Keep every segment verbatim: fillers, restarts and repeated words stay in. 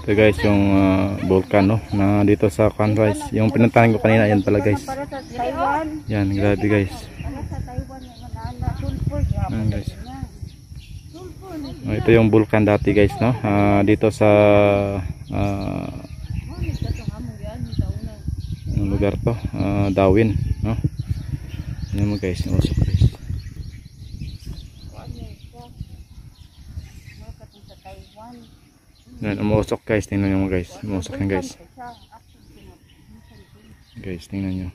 Ito guys yung uh, volcano na dito sa Canrise. Yung pinuntahan ko kanina, yan pala guys. Yan, grabe guys. Yan guys. Uh, ito yung vulkan dati guys, no? Uh, dito sa uh, yung lugar to, uh, Darwin, no? Yan mo guys, yung usok guys. Yan, umusok guys, tingnan nyo mo guys. Umusok yan guys. Guys, tingnan nyo.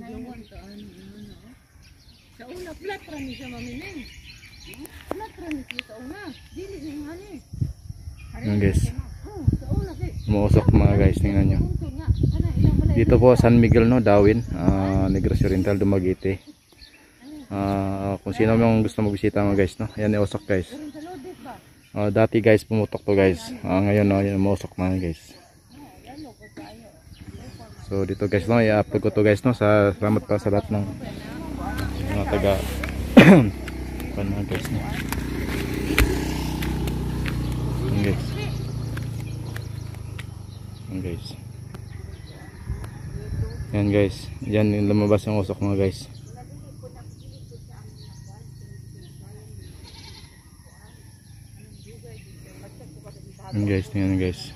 Sa una, flat rami siya maminin. Flat rami siya sa una. Dili na yung hani. Yan guys. Umusok mga guys, tingnan nyo. Dito po San Miguel, no, Darwin, uh, Negros Oriental, Dumaguete. Uh, kung sino yung gusto magbisita mga guys, no. Yan yung usok guys. Uh, dati guys pumutok to guys, uh, ngayon no, yun, umusok na guys. So dito guys no, i-upload ko to guys no. Sa, salamat pa sa lahat ng mga taga pan mga guys no. Yan guys. Yan guys. Yan guys, yan yung lumabas yung usok mga guys. Yan guys, tingnan guys.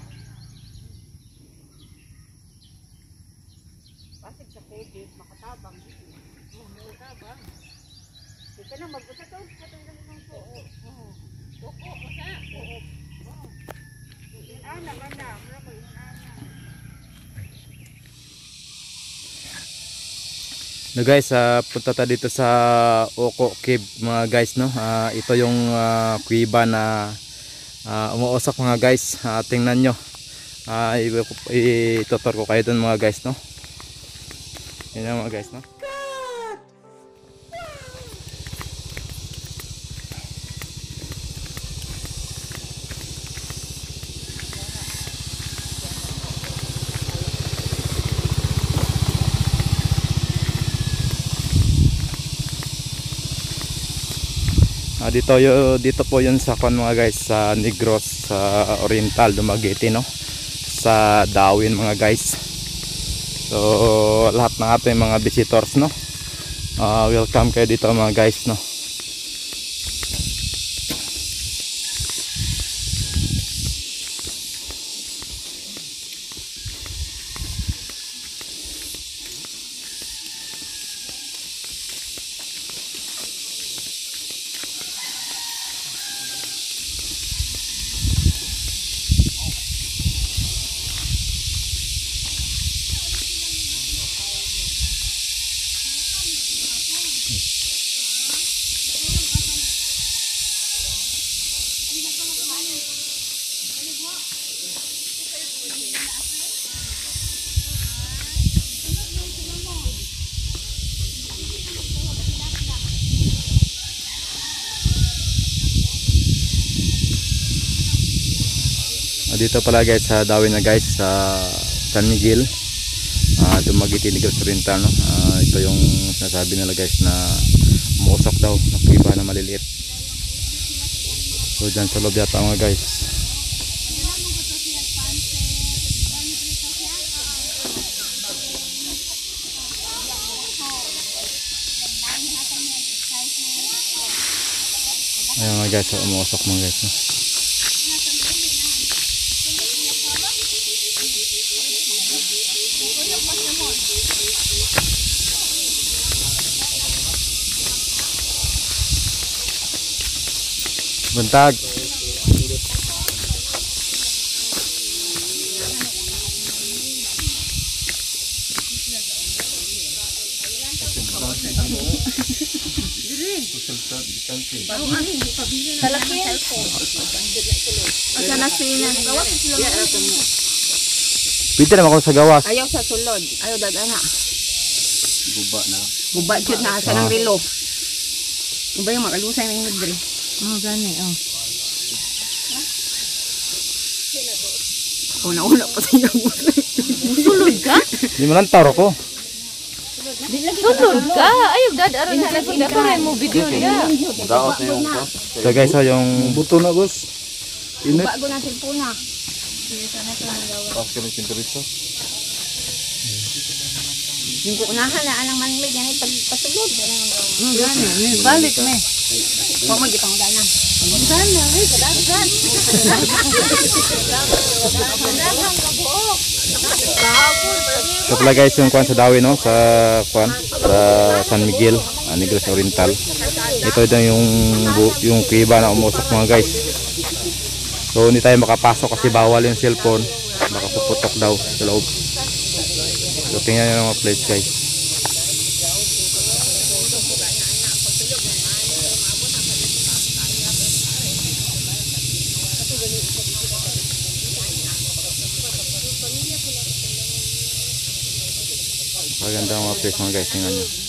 Pasig sa pwede, makatabang. Makatabang. Ika na, magbusa to. Patanggal ng suo. Suko, masa? Suo. Inana, mana. Marami, inana. No guys, uh, punta tayo dito sa Oko Cave mga guys no. Uh, ito yung uh, kuiba na Uh, umuusok mga guys. Uh, tingnan nyo, uh, itutur ko kayo dun mga guys no. Yan yung mga guys no. Uh, dito, yo, dito po yun sa kon mga guys, sa Negros sa Oriental, Dumaguete no, sa Darwin mga guys. So lahat ng ating mga visitors no, uh, welcome kayo dito mga guys no. Dito pala guys sa Darwin na guys, sa San Miguel, uh, Dumaguete, Negros Oriental no? Uh, ito yung sinasabi nila guys na umusok daw na kuiba na maliliit. So dyan sa loob yata mga guys. Ayan mga guys, so, umusok mga guys no? Buntag. Talakin. Asa na sina? Gawas sila. Pwede naman ako sa gawas. Ayaw sa sulod. Ayaw dadana. Guba na. Guba jud na sa nang relo. Guba yung makalusay ng hidre. Oh, gani, oh. Oh, nauna pa sa iyong sulod ka? Di man lang taro ko. Sulod ka? Ayaw dad, aron na lang sila. Pero mo video niya. Daos na yung to. So guys, so yung buto na boss. Init. Bago na cellphone na. Pasok ng pinturista. Yung kukunahan na alang man may ganay pagpatulog. Hmm, gani. May balik me. Huwag mo gipang gana. Sana, eh, kadaghan. Kadaghan ka buok. Ito pala guys yung kuan sa Dawin, no? Sa kuan sa San Miguel, uh, Negros Oriental. Ito din yung bu- yung kuiba na umusok mga guys. So hindi tayo makapasok kasi bawal yung cellphone. Baka puputok daw sa loob. So tingnan nyo ng mga place guys. Maganda ang mga place mga guys, tingnan nyo.